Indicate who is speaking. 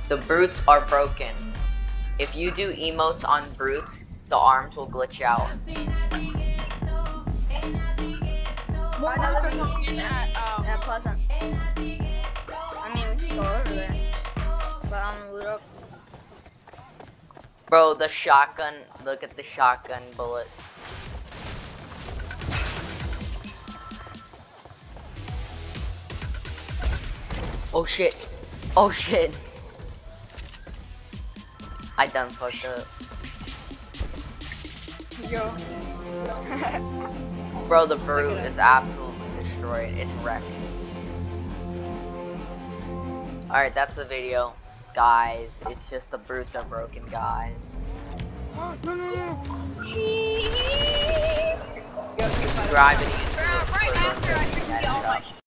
Speaker 1: The brutes are broken. If you do emotes on brutes, the arms will glitch out.
Speaker 2: Another in at Pleasant. I mean, we can go over there. But I'm gonna loot up.
Speaker 1: Bro, the shotgun, look at the shotgun bullets. Oh shit. Oh shit. I done fucked up.
Speaker 2: Yo.
Speaker 1: Bro, the brute is absolutely destroyed. It's wrecked. Alright, that's the video. Guys, it's just the brutes are broken, guys.
Speaker 2: No.
Speaker 1: Subscribe and use the
Speaker 2: Right after I took the